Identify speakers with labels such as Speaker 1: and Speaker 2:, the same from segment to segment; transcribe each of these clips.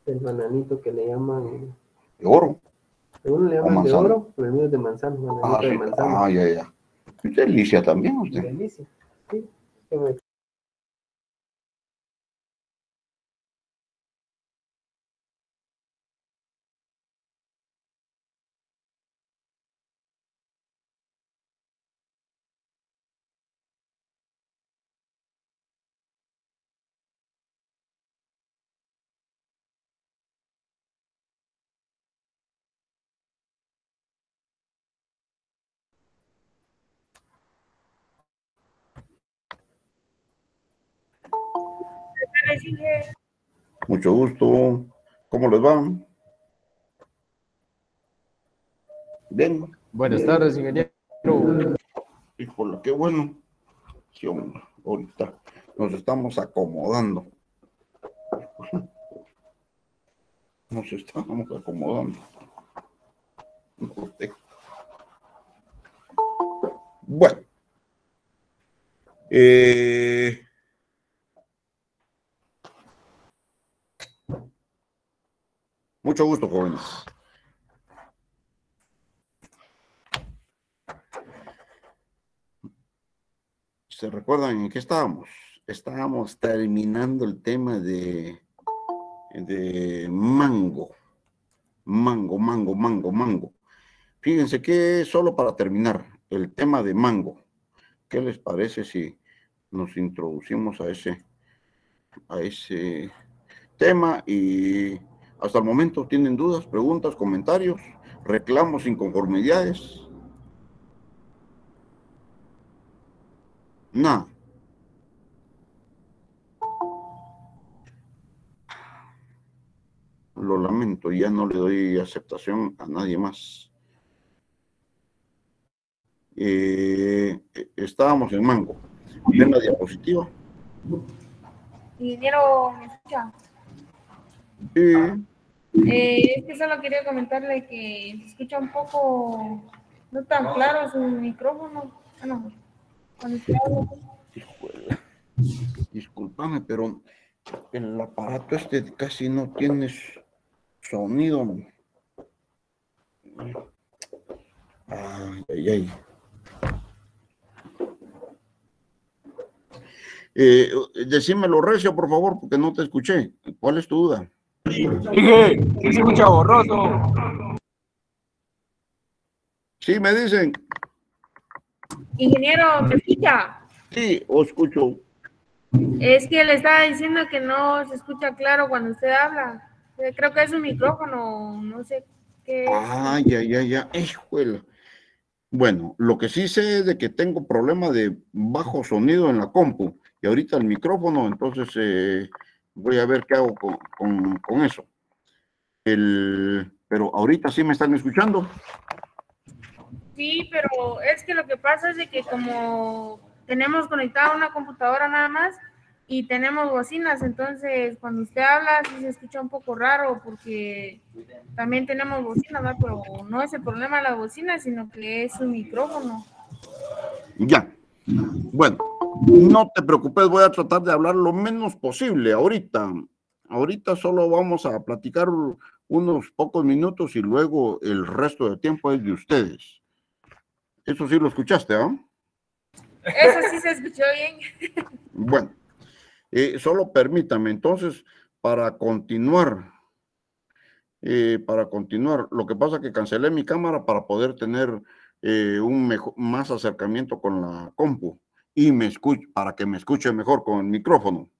Speaker 1: El bananito que le llaman...
Speaker 2: ¿De oro?
Speaker 1: Algunos le
Speaker 2: ¿O
Speaker 1: llaman de
Speaker 2: manzana?
Speaker 1: oro, pero el mío es de manzana, bananito de
Speaker 2: Sí.
Speaker 1: manzana.
Speaker 2: Ya. Delicia también usted.
Speaker 1: Delicia, sí. Que me...
Speaker 2: Mucho gusto. ¿Cómo les va? Bien.
Speaker 3: Buenas tardes, ingeniero.
Speaker 2: Híjole, qué bueno. Sí, hombre, ahorita nos estamos acomodando. Nos estamos acomodando. Bueno. Mucho gusto, jóvenes. ¿Se recuerdan en qué estábamos? Estábamos terminando el tema de mango. Mango. Fíjense que solo para terminar el tema de mango, ¿qué les parece si nos introducimos a ese tema? Y hasta el momento, ¿tienen dudas, preguntas, comentarios, reclamos, inconformidades? Nada. Lo lamento, ya no le doy aceptación a nadie más. Estábamos en mango. ¿Ven la diapositiva?
Speaker 4: Ingeniero, ¿me escucha?
Speaker 2: Sí.
Speaker 4: Es que solo quería comentarle que se escucha un poco, no tan claro su micrófono. Bueno, cuando usted habla.
Speaker 2: Híjole. Discúlpame, pero el aparato este casi no tiene sonido. Ay. Decímelo recio, por favor, porque no te escuché. ¿Cuál es tu duda?
Speaker 3: Dije, sí se escucha borroso.
Speaker 2: Sí, me dicen.
Speaker 4: Ingeniero, ¿me escucha?
Speaker 2: Sí, os escucho.
Speaker 4: Es que le estaba diciendo que no se escucha claro cuando usted habla. Creo que es un micrófono, no sé qué es.
Speaker 2: Ya. Híjole. Bueno, lo que sí sé es de que tengo problema de bajo sonido en la compu y ahorita el micrófono, entonces voy a ver qué hago con eso. Pero ahorita sí me están escuchando.
Speaker 4: Sí, pero es que lo que pasa es de que como tenemos conectada una computadora nada más y tenemos bocinas, entonces cuando usted habla sí se escucha un poco raro porque también tenemos bocinas, ¿verdad? Pero no es el problema de la bocina, sino que es su micrófono.
Speaker 2: Ya. Bueno, no te preocupes, voy a tratar de hablar lo menos posible ahorita. Ahorita solo vamos a platicar unos pocos minutos y luego el resto del tiempo es de ustedes. Eso sí lo escuchaste, ¿ah?
Speaker 4: Eso sí se escuchó bien.
Speaker 2: Bueno, solo permítame entonces para continuar, lo que pasa es que cancelé mi cámara para poder tener más acercamiento con la compu y para que me escuche mejor con el micrófono.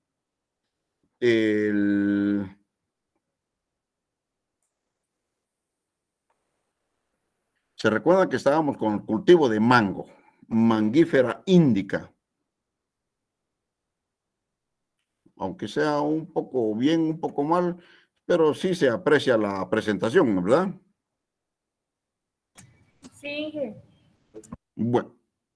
Speaker 2: Se recuerda que estábamos con el cultivo de mango, Mangifera indica. Aunque sea un poco bien, un poco mal, pero sí se aprecia la presentación, ¿verdad?
Speaker 4: Sí.
Speaker 2: Bueno,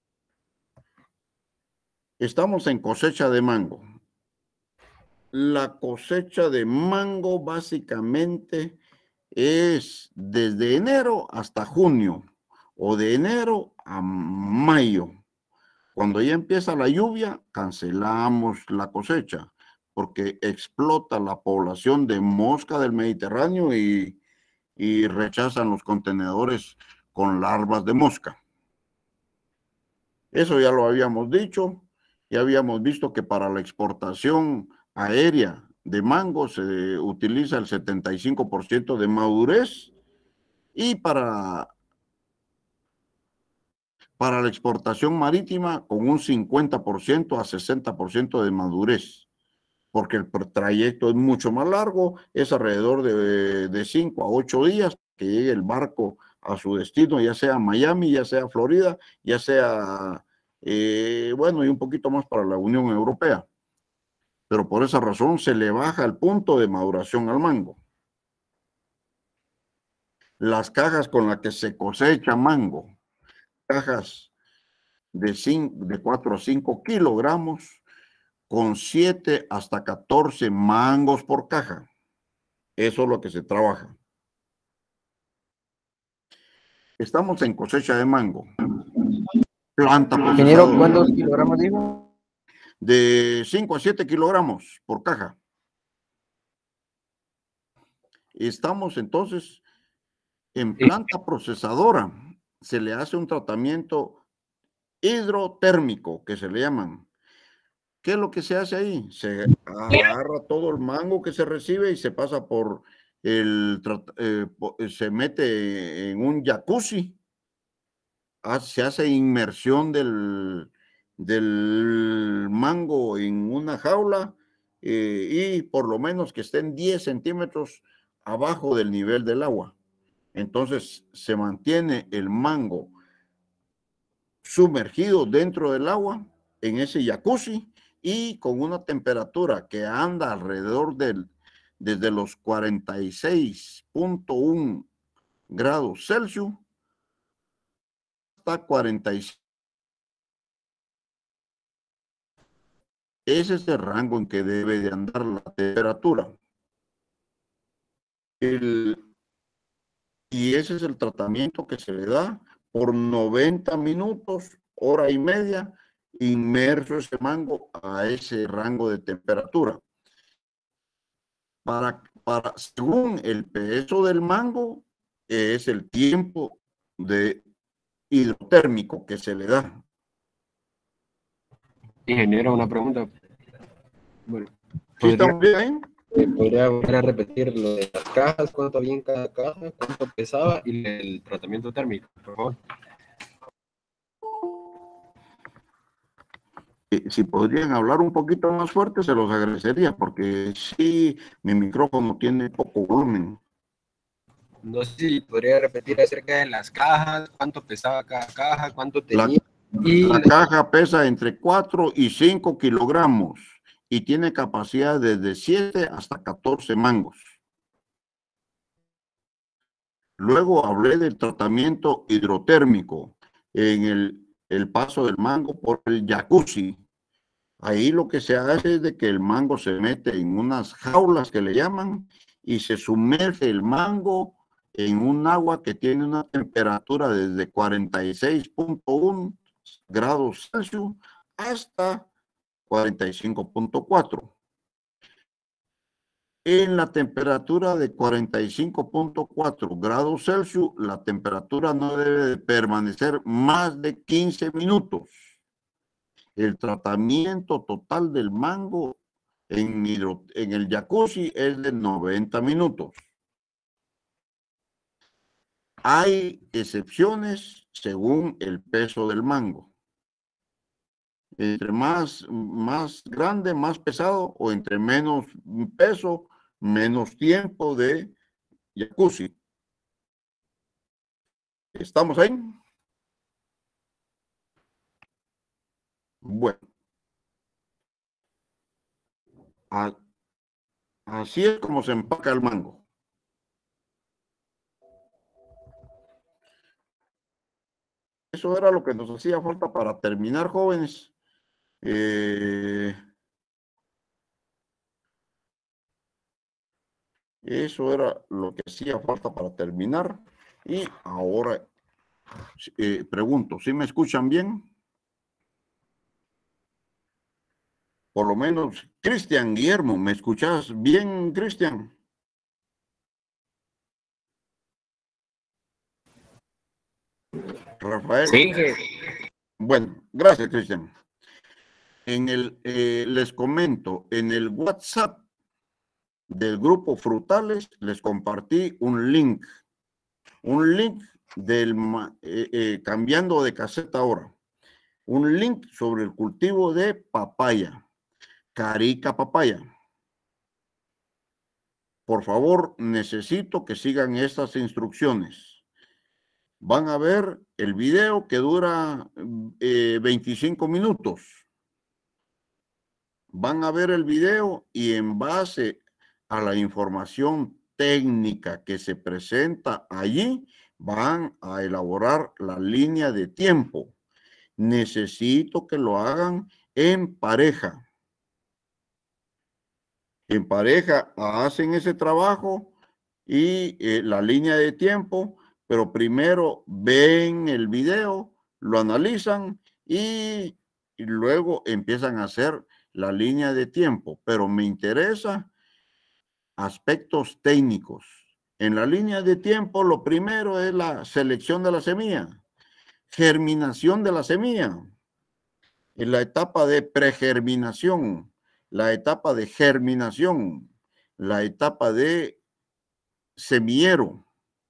Speaker 2: estamos en cosecha de mango. La cosecha de mango básicamente es desde enero hasta junio o de enero a mayo. Cuando ya empieza la lluvia, cancelamos la cosecha porque explota la población de mosca del Mediterráneo y rechazan los contenedores con larvas de mosca. Eso ya lo habíamos dicho, ya habíamos visto que para la exportación aérea de mango se utiliza el 75% de madurez y para la exportación marítima con un 50% a 60% de madurez, porque el trayecto es mucho más largo, es alrededor de 5 a 8 días que llegue el barco a su destino, ya sea Miami, ya sea Florida, ya sea, bueno, y un poquito más para la Unión Europea. Pero por esa razón se le baja el punto de maduración al mango. Las cajas con las que se cosecha mango, cajas de 4 a 5 kilogramos, con 7 hasta 14 mangos por caja. Eso es lo que se trabaja. Estamos en cosecha de mango. Planta
Speaker 3: Ingeniero,
Speaker 2: procesadora.
Speaker 3: ¿cuántos kilogramos dijo?
Speaker 2: De 5 a 7 kilogramos por caja. Estamos entonces en planta procesadora. Se le hace un tratamiento hidrotérmico, que se le llaman. ¿Qué es lo que se hace ahí? Se agarra todo el mango que se recibe y se pasa por se mete en un jacuzzi, se hace inmersión del mango en una jaula y por lo menos que estén 10 centímetros abajo del nivel del agua. Entonces se mantiene el mango sumergido dentro del agua en ese jacuzzi y con una temperatura que anda alrededor desde los 46.1 grados Celsius hasta 45. Ese es el rango en que debe de andar la temperatura. Y ese es el tratamiento que se le da por 90 minutos, hora y media, inmerso ese mango a ese rango de temperatura. Según el peso del mango, es el tiempo de hidrotérmico que se le da.
Speaker 5: Ingeniero, una pregunta. Bueno,
Speaker 2: ¿Sí estamos bien ahí?
Speaker 5: ¿podría volver a repetir lo de las cajas? ¿Cuánto había en cada caja? ¿Cuánto pesaba? Y el tratamiento térmico, por favor.
Speaker 2: Si podrían hablar un poquito más fuerte, se los agradecería, porque sí, mi micrófono tiene poco volumen.
Speaker 5: No sé si podría repetir acerca de las cajas, cuánto pesaba cada caja, cuánto tenía.
Speaker 2: La caja pesa entre 4 y 5 kilogramos y tiene capacidad desde 7 hasta 14 mangos. Luego hablé del tratamiento hidrotérmico en el paso del mango por el jacuzzi. Ahí lo que se hace es de que el mango se mete en unas jaulas que le llaman y se sumerge el mango en un agua que tiene una temperatura desde 46.1 grados Celsius hasta 45.4. En la temperatura de 45.4 grados Celsius, la temperatura no debe de permanecer más de 15 minutos. El tratamiento total del mango en el jacuzzi es de 90 minutos. Hay excepciones según el peso del mango. Entre más grande, más pesado, o entre menos peso, menos tiempo de jacuzzi. ¿Estamos ahí? Bueno. Así es como se empaca el mango. Eso era lo que nos hacía falta para terminar, jóvenes. Eso era lo que hacía falta para terminar. Y ahora pregunto, ¿sí me escuchan bien? Por lo menos, Cristian Guillermo, ¿me escuchas bien, Cristian? Rafael.
Speaker 3: Sí.
Speaker 2: Bueno, gracias, Cristian. Les comento, en el WhatsApp del grupo Frutales les compartí un link del cambiando de caseta ahora, un link sobre el cultivo de papaya, Carica papaya. Por favor, necesito que sigan estas instrucciones. Van a ver el video que dura 25 minutos. Van a ver el video y en base a la información técnica que se presenta allí, van a elaborar la línea de tiempo. Necesito que lo hagan en pareja. En pareja hacen ese trabajo y la línea de tiempo, pero primero ven el video, lo analizan y luego empiezan a hacer la línea de tiempo. Pero me interesa aspectos técnicos. En la línea de tiempo, lo primero es la selección de la semilla, germinación de la semilla, en la etapa de pregerminación, la etapa de germinación, la etapa de semillero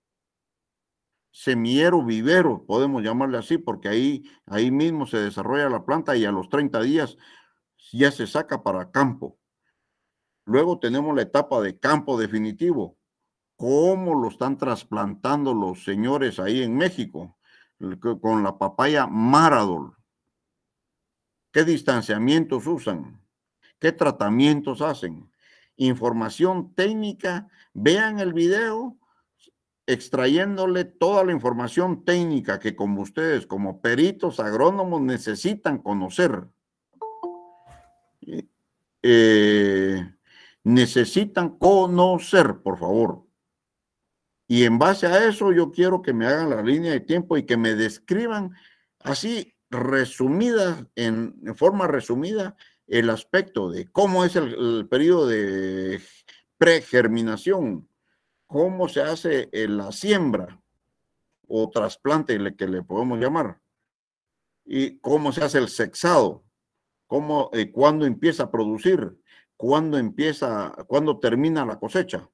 Speaker 2: vivero, podemos llamarle así, porque ahí mismo se desarrolla la planta y a los 30 días ya se saca para campo. Luego tenemos la etapa de campo definitivo. ¿Cómo lo están trasplantando los señores ahí en México? Con la papaya Maradol. ¿Qué distanciamientos usan? ¿Qué tratamientos hacen? Información técnica. Vean el video extrayéndole toda la información técnica que como ustedes, como peritos agrónomos, necesitan conocer. Necesitan conocer, por favor. Y en base a eso yo quiero que me hagan la línea de tiempo y que me describan así resumida, en forma resumida, el aspecto de cómo es el periodo de pregerminación, cómo se hace la siembra o trasplante que le podemos llamar, y cómo se hace el sexado, cuándo empieza a producir, cuándo termina la cosecha.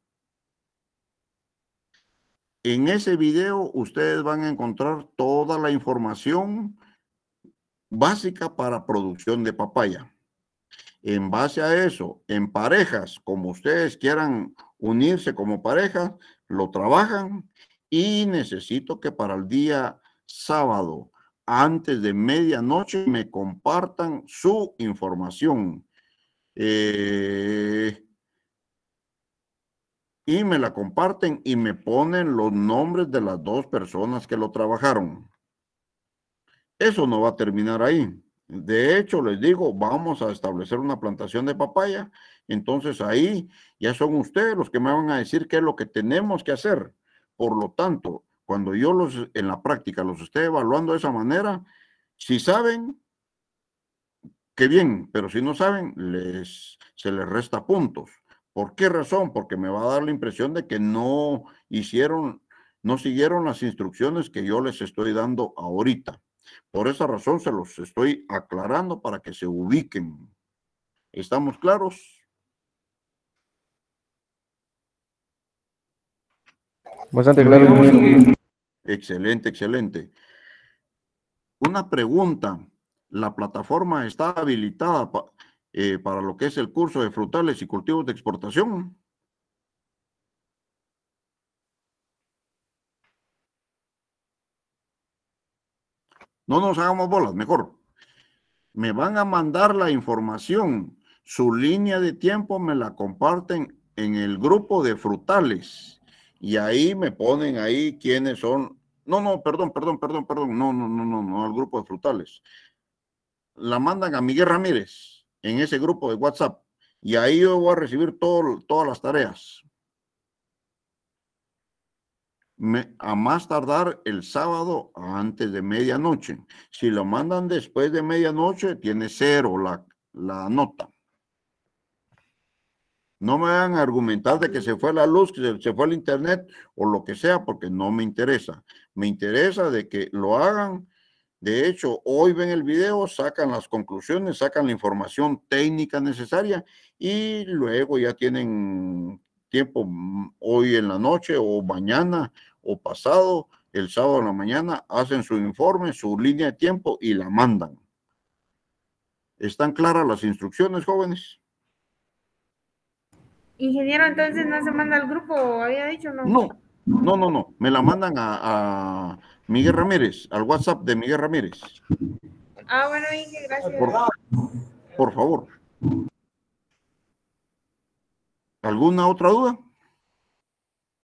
Speaker 2: En ese video ustedes van a encontrar toda la información básica para producción de papaya. En base a eso, en parejas, como ustedes quieran unirse como pareja, lo trabajan y necesito que para el día sábado, antes de medianoche, me compartan su información. Y me la comparten y me ponen los nombres de las dos personas que lo trabajaron. Eso no va a terminar ahí. De hecho, les digo, vamos a establecer una plantación de papaya. Entonces ahí ya son ustedes los que me van a decir qué es lo que tenemos que hacer. Por lo tanto, cuando yo en la práctica los esté evaluando de esa manera, si saben, qué bien, pero si no saben, se les resta puntos. ¿Por qué razón? Porque me va a dar la impresión de que no siguieron las instrucciones que yo les estoy dando ahorita. Por esa razón se los estoy aclarando para que se ubiquen. ¿Estamos claros?
Speaker 3: Bastante claro.
Speaker 2: Excelente, excelente. Una pregunta. ¿La plataforma está habilitada para lo que es el curso de frutales y cultivos de exportación? No nos hagamos bolas, mejor. Me van a mandar la información. Su línea de tiempo me la comparten en el grupo de frutales. Y ahí me ponen ahí quiénes son. No, perdón. No, al grupo de frutales. La mandan a Miguel Ramírez en ese grupo de WhatsApp. Y ahí yo voy a recibir todas las tareas. A más tardar el sábado antes de medianoche. Si lo mandan después de medianoche, tiene 0 la nota. No me van a argumentar de que se fue la luz, que se fue el internet o lo que sea, porque no me interesa. Me interesa de que lo hagan. De hecho, hoy ven el video, sacan las conclusiones, sacan la información técnica necesaria y luego ya tienen tiempo hoy en la noche o mañana o pasado, el sábado en la mañana, hacen su informe, su línea de tiempo y la mandan. ¿Están claras las instrucciones, jóvenes?
Speaker 4: Ingeniero, entonces no se manda al grupo, había dicho, ¿no?
Speaker 2: No. Me la mandan a Miguel Ramírez, al WhatsApp de Miguel Ramírez.
Speaker 4: Ah, bueno, Inge, gracias.
Speaker 2: Por favor. ¿Alguna otra duda?